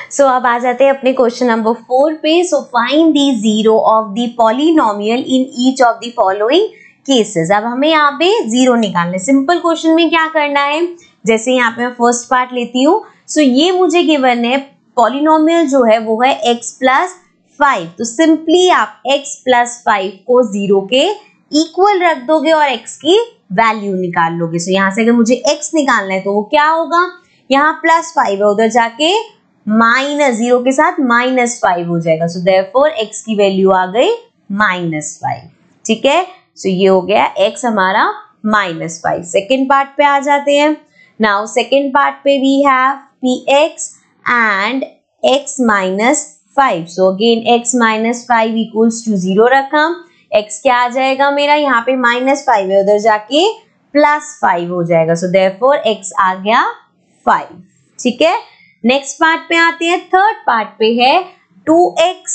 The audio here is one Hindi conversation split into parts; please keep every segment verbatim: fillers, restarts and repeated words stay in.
सो so, अब आ जाते हैं अपने क्वेश्चन नंबर फोर पे। So find the zero of the polynomial in each of the following cases. अब हमें यहाँ पे जीरो निकालना है। सिंपल क्वेश्चन में क्या करना है, जैसे यहाँ पे मैं फर्स्ट पार्ट लेती हूँ। सो so, ये मुझे गिवन है, पॉलिनोमियल जो है वो है x प्लस फाइव। तो सिंपली आप x प्लस फाइव को जीरो के इक्वल रख दोगे और x की वैल्यू निकाल लोगे। सो so, यहाँ से अगर मुझे x निकालना है तो वो क्या होगा, यहाँ प्लस फाइव है, उधर जाके माइनस, जीरो के साथ माइनस फाइव हो जाएगा। सो देयरफॉर x की वैल्यू आ गई माइनस फाइव। ठीक है, सो so, ये हो गया x हमारा माइनस फाइव। सेकेंड पार्ट पे आ जाते हैं। नाउ सेकेंड पार्ट पे we have px and x minus five. So again x minus five equals to zero रखा। x क्या आ जाएगा मेरा, यहाँ पे माइनस फाइव है, उधर जाके प्लस फाइव हो जाएगा। सो देयरफॉर x आ गया फाइव। ठीक है, नेक्स्ट पार्ट पे आते हैं। थर्ड पार्ट पे है टू एक्स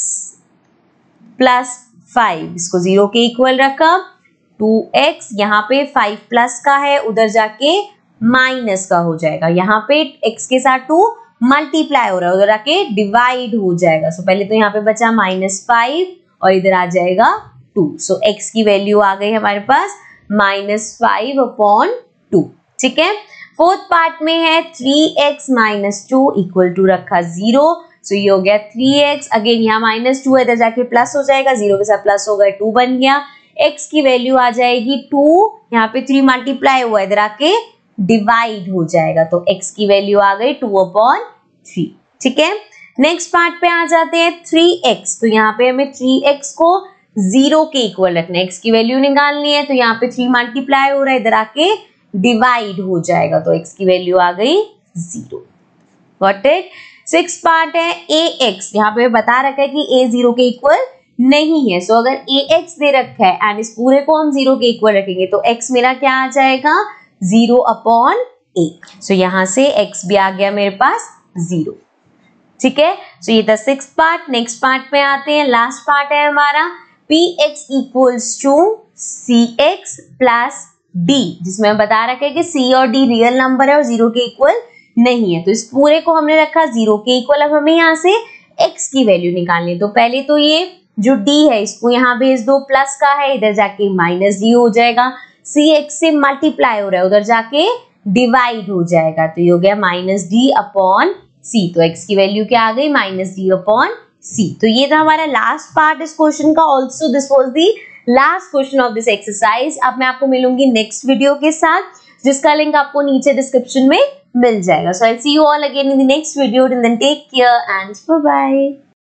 प्लस फाइव, इसको जीरो के इक्वल रखा। टू एक्स यहाँ पे फाइव प्लस का है, उधर जाके माइनस का हो जाएगा। यहाँ पे x के साथ टू मल्टीप्लाई हो रहा है, उधर जाके डिवाइड हो जाएगा। सो so, पहले तो यहाँ पे बचा माइनस फाइव और इधर आ जाएगा टू। सो x की वैल्यू आ गई हमारे पास माइनस फाइव अपॉन टू। ठीक है, फोर्थ पार्ट में है three x minus two equal to रखा जीरो। सो ये हो गया थ्री एक्स, अगेन यहाँ माइनस टू है, इधर जाके प्लस हो जाएगा, जीरो के साथ प्लस हो गया, टू बन गया। x की वैल्यू आ जाएगी टू, यहाँ पे थ्री मल्टीप्लाई हुआ है, इधर आके डिवाइड हो जाएगा। तो x की वैल्यू आ गई टू अपॉन थ्री। ठीक है, नेक्स्ट पार्ट पे आ जाते हैं थ्री एक्स। तो यहाँ पे हमें थ्री एक्स को जीरो के इक्वल रखना है, x की वैल्यू निकालनी है। तो यहाँ पे थ्री मल्टीप्लाई हो रहा है, इधर आके डिवाइड हो जाएगा। तो x की वैल्यू आ गई zero. Got it. Six part है ax। यहाँ पे बता रखा है कि a जीरो के इक्वल नहीं है। सो so, अगर ax दे रखा है एंड इस पूरे को हम जीरो के इक्वल रखेंगे तो x मेरा क्या आ जाएगा, जीरो अपॉन a। सो यहाँ से x भी आ गया मेरे पास जीरो। ठीक है, सो so, ये था सिक्स पार्ट। नेक्स्ट पार्ट पे आते हैं, लास्ट पार्ट है हमारा px equals to cx plus d, जिसमें हम बता रखे हैं कि c और d रियल नंबर है और जीरो के इक्वल नहीं है। तो इस पूरे को हमने रखा जीरो के इक्वल। अब हमें यहाँ से x की वैल्यू निकालनी है। तो पहले तो ये जो d है इसको यहाँ भेज दो, प्लस का है, इधर जाके माइनस d हो जाएगा। c x से मल्टीप्लाई हो रहा है, उधर जाके डिवाइड हो जाएगा। तो ये हो गया माइनस d अपॉन c। तो x की वैल्यू क्या आ गई, माइनस d अपॉन c। तो ये था हमारा लास्ट पार्ट इस क्वेश्चन का। Also this was the last question of this exercise. अब मैं आपको मिलूंगी नेक्स्ट वीडियो के साथ, जिसका लिंक आपको नीचे डिस्क्रिप्शन में मिल जाएगा। So I see you all again in the next video. Till then take care and bye bye.